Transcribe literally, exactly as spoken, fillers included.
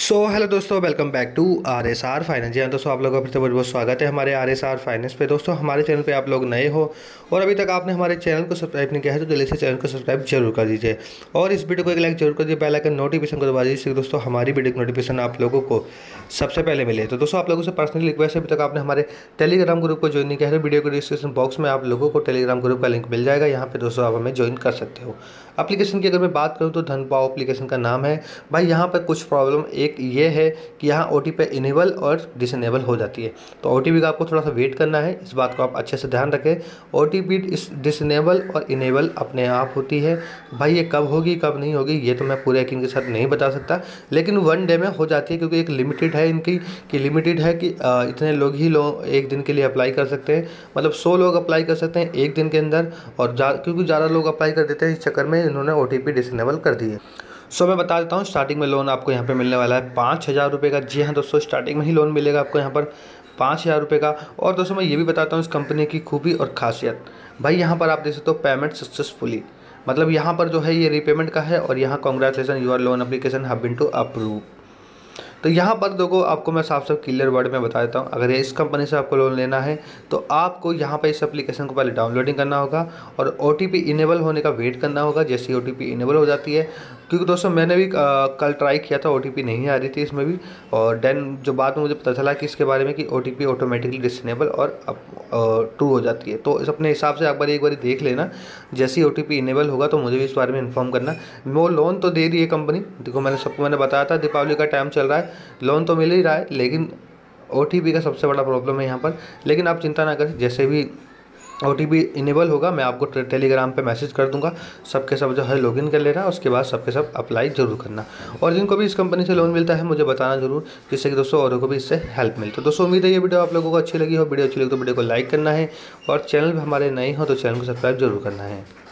सो hello दोस्तों, welcome back to R S R finance. जी हाँ दोस्तों, आप लोगों का फिर से बहुत बहुत स्वागत है हमारे आर एस आर फाइनेंस पे। दोस्तों हमारे चैनल पे आप लोग नए हो और अभी तक आपने हमारे चैनल को सब्सक्राइब नहीं किया है तो जल्दी से चैनल को सब्सक्राइब जरूर कर दीजिए और इस वीडियो को एक लाइक जरूर कर दीजिए, बेल आइकन नोटिफिकेशन को दबा दीजिए जिससे दोस्तों हमारी वीडियो की नोटिफिकेशन आप लोगों को सबसे पहले मिले। तो दोस्तों आप लोगों से पर्सनली रिक्वेस्ट है, अभी तक आपने हमारे टेलीग्राम ग्रुप को ज्वाइन नहीं किया है तो वीडियो के डिस्क्रिप्शन बॉक्स में आप लोगों को टेलीग्राम ग्रुप का लिंक मिल जाएगा। यहाँ पे दोस्तों आप हमें ज्वाइन कर सकते हो। एप्लीकेशन की अगर मैं बात करूँ तो धन पाओ एप्लीकेशन का नाम है भाई। यहाँ पर कुछ प्रॉब्लम एक ये है कि यहाँ ओ टी पी इनेबल और डिसनेबल हो जाती है, तो ओ टी पी का आपको थोड़ा सा वेट करना है। इस बात को आप अच्छे से ध्यान रखें। ओ टी पी इस डिसनेबल और इनेबल अपने आप होती है भाई। ये कब होगी कब नहीं होगी ये तो मैं पूरे यकीन के साथ नहीं बता सकता, लेकिन वन डे में हो जाती है क्योंकि एक लिमिटेड है इनकी कि लिमिटेड है कि आ, इतने लोग ही लोग एक दिन के लिए अप्लाई कर सकते हैं। मतलब सौ लोग अप्लाई कर सकते हैं एक दिन के अंदर, और जा, क्योंकि ज़्यादा लोग अप्लाई कर देते हैं इस चक्कर में इन्होंने ओ टी पी डिसनेबल कर दी है। सो मैं बता देता हूँ, स्टार्टिंग में लोन आपको यहाँ पे मिलने वाला है पाँच हज़ार रुपये का। जी हाँ दोस्तों, स्टार्टिंग में ही लोन मिलेगा आपको यहाँ पर पाँच हज़ार रुपये का। और दोस्तों मैं ये भी बताता हूँ इस कंपनी की खूबी और खासियत। भाई यहाँ पर आप देख सकते हो पेमेंट सक्सेसफुली, मतलब यहाँ पर जो है ये रीपेमेंट का है और यहाँ congratulation your loan application have been to approve. तो यहाँ पर देखो आपको मैं साफ साफ क्लियर वर्ड में बता देता हूँ, अगर इस कंपनी से आपको लोन लेना है तो आपको यहाँ पर इस एप्लीकेशन को पहले डाउनलोडिंग करना होगा और ओ टी पी इनेबल होने का वेट करना होगा। जैसे ओ टी पी इनेबल हो जाती है, क्योंकि दोस्तों मैंने भी आ, कल ट्राई किया था, ओ टी पी नहीं आ रही थी इसमें भी। और देन जो बाद में मुझे पता चला कि इसके बारे में कि O T P automatically disable और ट्रू हो जाती है। तो इस अपने हिसाब से एक बार एक बार देख लेना। जैसे ही ओ टी पी इनेबल होगा तो मुझे भी इस बारे में इन्फॉर्म करना। वो लोन तो दे दी है कंपनी, देखो मैंने सबको मैंने बताया था दीपावली का टाइम चल रहा है, लोन तो मिल ही रहा है, लेकिन ओ टी पी का सबसे बड़ा प्रॉब्लम है यहाँ पर। लेकिन आप चिंता ना करें, जैसे भी ओ टी पी इनेबल होगा मैं आपको टेलीग्राम पे मैसेज कर दूंगा। सबके सब जो है लॉगिन कर लेना, उसके बाद सबके सब अप्लाई जरूर करना। और जिनको भी इस कंपनी से लोन मिलता है मुझे बताना जरूर, जिससे कि दोस्तों औरों को भी इससे हेल्प मिले। तो दोस्तों उम्मीद है ये वीडियो आप लोगों को अच्छी लगी हो। वीडियो अच्छी लगी तो वीडियो को लाइक करना है और चैनल पर हमारे नए हो तो चैनल को सब्सक्राइब जरूर करना है।